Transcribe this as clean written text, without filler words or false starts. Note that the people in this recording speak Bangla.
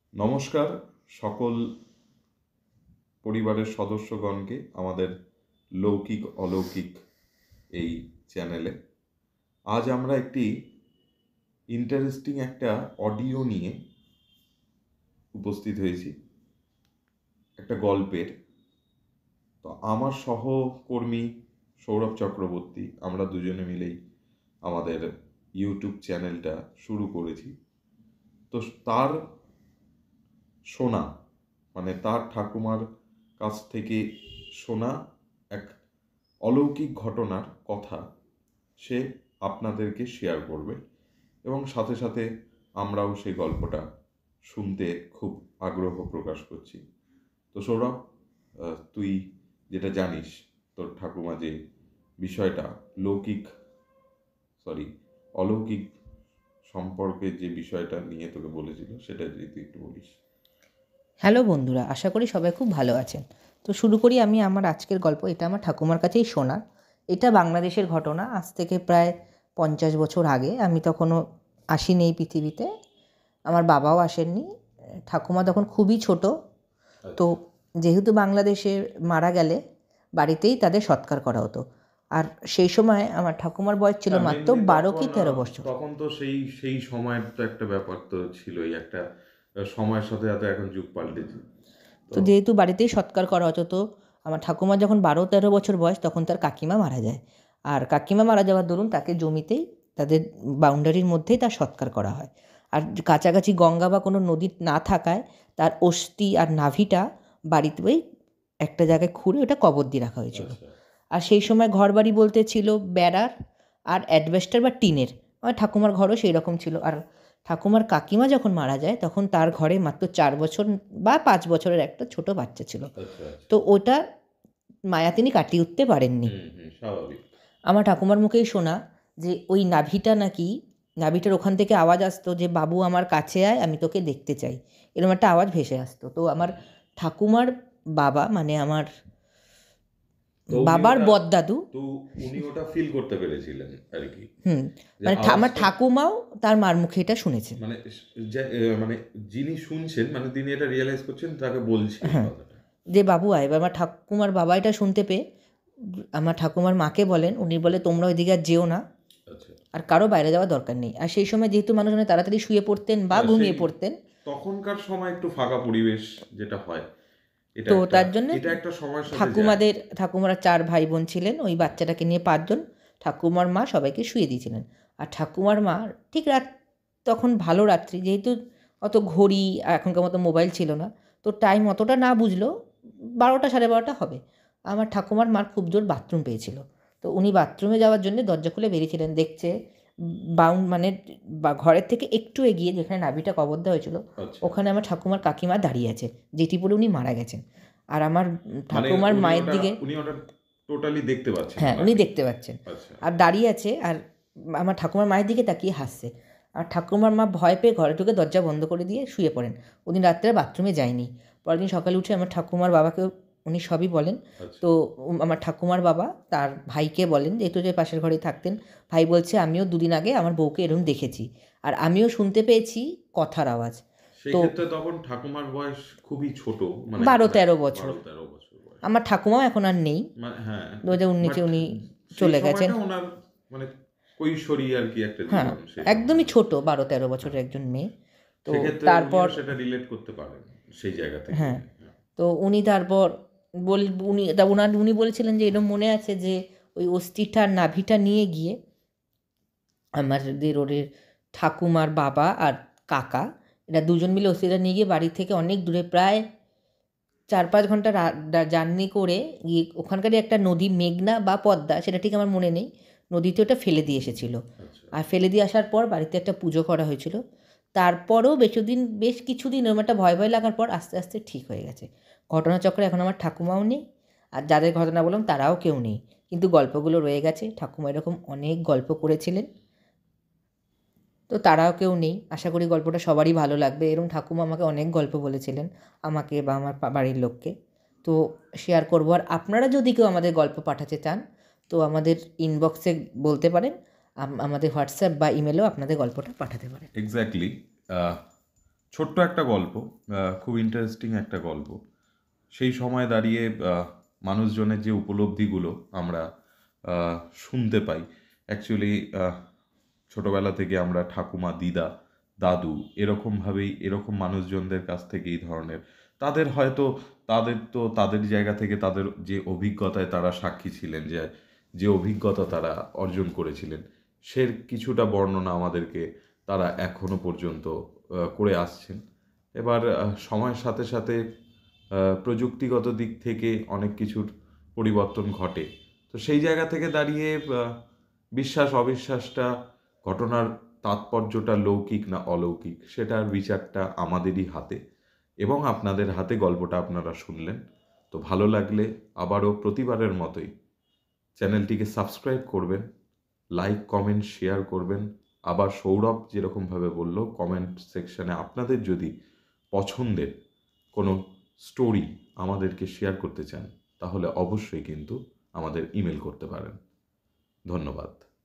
নমস্কার সকল পরিবারের সদস্যগণকে আমাদের লৌকিক অলৌকিক এই চ্যানেলে। আজ আমরা একটি ইন্টারেস্টিং একটা অডিও নিয়ে উপস্থিত হয়েছি, একটা গল্পের। তো আমার সহকর্মী সৌরভ চক্রবর্তী, আমরা দুজনে মিলেই আমাদের ইউটিউব চ্যানেলটা শুরু করেছি। তো তার শোনা, মানে তার ঠাকুমার কাছ থেকে শোনা এক অলৌকিক ঘটনার কথা সে আপনাদেরকে শেয়ার করবে, এবং সাথে সাথে আমরাও সেই গল্পটা শুনতে খুব আগ্রহ প্রকাশ করছি। তো সৌরভ, তুই যেটা জানিস, তোর ঠাকুমা যে বিষয়টা অলৌকিক সম্পর্কে যে বিষয়টা নিয়ে তোকে বলেছিল, সেটা যদি তুই একটু বলিস। হ্যালো বন্ধুরা, আশা করি সবাই খুব ভালো আছেন। তো শুরু করি আমি আমার আজকের গল্প। এটা আমার ঠাকুমার কাছেই শোনা। এটা বাংলাদেশের ঘটনা। আজ থেকে প্রায় 50 বছর আগে। আমি তখনও আসিনি এই পৃথিবীতে, আমার বাবাও আসেননি। ঠাকুমা তখন খুবই ছোট। তো যেহেতু বাংলাদেশে মারা গেলে বাড়িতেই তাদের সৎকার করা হতো। আর সেই সময় আমার ঠাকুমার বয়স ছিল মাত্র 12 কি 13 বছর। তখন তো সেই সময়ের তো একটা ব্যাপার তো ছিলই, একটা সময়ের সাথে সাথে এখন যুগ পাল্টেছে। তো যেহেতু বাড়িতেই সৎকার করা হতো, তো আমার ঠাকুমা যখন 12-13 বছর বয়স, তখন তার কাকিমা মারা যায়। আর কাকিমা মারা যাওয়ার দরুন তাকে জমিতেই, তাদের বাউন্ডারির মধ্যেই তার সৎকার করা হয়। আর কাছাকাছি গঙ্গা বা কোনো নদী না থাকায় তার অস্থি আর নাভিটা বাড়িতেই একটা জায়গায় খুঁড়ে ওটা কবর দিয়ে রাখা হয়েছিল। আর সেই সময় ঘর বাড়ি বলতে ছিল বেড়ার আর অ্যাডভেস্টার বা টিনের। আমার ঠাকুমার ঘরও সেই রকম ছিল। আর ঠাকুমার কাকিমা যখন মারা যায়, তখন তার ঘরে মাত্র 4 বছর বা 5 বছরের একটা ছোট বাচ্চা ছিল। তো ওটা মায়া তিনি কাটিয়ে উঠতে পারেননি। আমার ঠাকুমার মুখেই শোনা যে ওই নাভিটার ওখান থেকে আওয়াজ আসতো যে, বাবু আমার কাছে আয়, আমি তোকে দেখতে চাই। এরকম একটা আওয়াজ ভেসে আসতো। তো আমার ঠাকুমার বাবা, মানে আমার বাবার বদদাদু, তো উনি ওটা ফিল করতে পেরেছিলেন আর কি। মানে আমার ঠাকুমাও তার মার মুখে এটা শুনেছেন। মানে যিনি শুনছেন, মানে তিনি এটা রিয়েলাইজ করছেন, তাকে বলছেন যে বাবু আয়। এবার আমার ঠাকুমার বাবা এটা শুনতে পেয়ে আমার ঠাকুমার মাকে বলেন, উনি বলে তোমরা ওইদিকে আর যেও না, আর কারো বাইরে যাওয়ার দরকার নেই। আর সেই সময় যেহেতু মানুষ অনেক তাড়াতাড়ি শুয়ে পড়তেন বা ঘুমিয়ে পড়তেন, তখনকার সময় একটু ফাঁকা পরিবেশ যেটা হয়, তো তার জন্য ঠাকুমারা 4 ভাই বোন ছিলেন, ওই বাচ্চাটাকে নিয়ে 5 জন। ঠাকুমার মা সবাইকে শুয়ে দিয়েছিলেন। আর ঠাকুমার মা ঠিক তখন ভালো রাত্রি, যেহেতু অত ঘড়ি এখনকার মতো মোবাইল ছিল না, তো টাইম অতটা না বুঝলেও 12টা 12:30 হবে। আমার ঠাকুমার মার খুব জোর বাথরুম পেয়েছিল। তো উনি বাথরুমে যাওয়ার জন্য দরজা খুলে বেরিয়েছিলেন, দেখছে মানে ঘরের থেকে একটু এগিয়ে যেখানে নাভিটা কবর দেওয়া হয়েছিল, ওখানে আমার ঠাকুমার কাকিমা দাঁড়িয়ে আছে, যেটি পরে উনি মারা গেছেন। আর আমার ঠাকুমার মায়ের দিকে টোটালি দেখতে পাচ্ছেন। হ্যাঁ, উনি দেখতে পাচ্ছেন। আর দাঁড়িয়ে আছে, আর আমার ঠাকুমার মায়ের দিকে তাকিয়ে হাসছে। আর ঠাকুমার মা ভয় পেয়ে ঘরে ঢুকে দরজা বন্ধ করে দিয়ে শুয়ে পড়েন। ওদিন রাত্রে বাথরুমে যায়নি। পরের দিন সকালে উঠে আমার ঠাকুমার বাবাকে উনি সবই বলেন। তো আমার ঠাকুমার বাবা তার ভাইকে বলেন, যেহেতু যে পাশের ঘরেই থাকতেন, ভাই বলছে আমিও 2 দিন আগে আমার বউকে এরকম দেখেছি, আর আমিও শুনতে পেয়েছি কথার আওয়াজ। তো তখন ঠাকুমার বয়স খুবই ছোট, 12-13 বছর। আমার ঠাকুমাও এখন আর নেই, 2019-এ উনি চলে গেছেন। মানে কৈশোরী আর কি একটা জীবন। হ্যাঁ, একদমই ছোট, 12-13 বছরের একজন মেয়ে। তো তারপর সেটা রিলেট করতে পারেন সেই জায়গা থেকে। হ্যাঁ, তো উনি তারপর উনি বলেছিলেন যে এরকম মনে আছে যে ওই অস্থিটার নাভিটা নিয়ে গিয়ে আমাদের ঠাকুমার বাবা আর কাকা, এরা দুজন মিলে অস্থিটা নিয়ে গিয়ে বাড়ি থেকে অনেক দূরে, প্রায় 4-5 ঘন্টা জার্নি করে গিয়ে ওখানকারই একটা নদী, মেঘনা বা পদ্মা, সেটা ঠিক আমার মনে নেই, নদীতে ওটা ফেলে দিয়ে এসেছিল। আর ফেলে দিয়ে আসার পর বাড়িতে একটা পুজো করা হয়েছিল। তারপরেও বেশ কিছুদিন ওরকম একটা ভয় ভয় লাগার পর আস্তে আস্তে ঠিক হয়ে গেছে। ঘটনাচক্রে এখন আমার ঠাকুমাও নেই, আর যাদের ঘটনা বললাম তারাও কেউ নেই, কিন্তু গল্পগুলো রয়ে গেছে। ঠাকুমা এরকম অনেক গল্প করেছিলেন, তো তারাও কেউ নেই। আশা করি গল্পটা সবারই ভালো লাগবে। এরকম ঠাকুমা আমাকে অনেক গল্প বলেছিলেন, আমাকে বা আমার বাড়ির লোককে। তো শেয়ার করবো। আর আপনারা যদি কেউ আমাদের গল্প পাঠাতে চান, তো আমাদের ইনবক্সে বলতে পারেন, আমাদের হোয়াটসঅ্যাপ বা ইমেলেও আপনাদের গল্পটা পাঠাতে পারেন। এক্স্যাক্টলি। ছোট্ট একটা গল্প, খুব ইন্টারেস্টিং একটা গল্প। সেই সময় দাঁড়িয়ে মানুষজনের যে উপলব্ধিগুলো আমরা শুনতে পাই, অ্যাকচুয়ালি ছোটোবেলা থেকে আমরা ঠাকুমা, দিদা, দাদু এরকমভাবেই এরকম মানুষজনদের কাছ থেকে এই ধরনের তাদের জায়গা থেকে তাদের যে অভিজ্ঞতায় তারা সাক্ষী ছিলেন, যে অভিজ্ঞতা তারা অর্জন করেছিলেন, সে কিছুটা বর্ণনা আমাদেরকে তারা এখনো পর্যন্ত করে আসছেন। এবার সময়ের সাথে সাথে প্রযুক্তিগত দিক থেকে অনেক কিছুর পরিবর্তন ঘটে। তো সেই জায়গা থেকে দাঁড়িয়ে বিশ্বাস অবিশ্বাসটা, ঘটনার তাৎপর্যটা লৌকিক না অলৌকিক, সেটার বিচারটা আমাদেরই হাতে এবং আপনাদের হাতে। গল্পটা আপনারা শুনলেন, তো ভালো লাগলে আবারও প্রতিবারের মতোই চ্যানেলটিকে সাবস্ক্রাইব করবেন, লাইক কমেন্ট শেয়ার করবেন। আবার সৌরভ যেরকমভাবে বলল, কমেন্ট সেকশনে আপনাদের যদি পছন্দের কোনো স্টোরি আমাদেরকে শেয়ার করতে চান, তাহলে অবশ্যই কিন্তু আমাদের ইমেল করতে পারেন। ধন্যবাদ।